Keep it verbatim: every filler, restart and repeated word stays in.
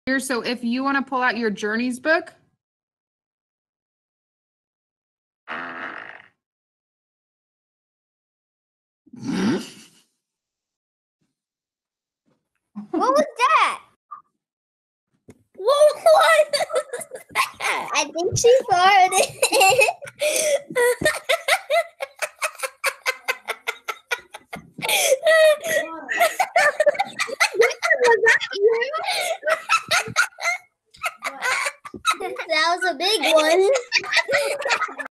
Here, so if you want to pull out your journeys book. What was that? What was that? I think she farted.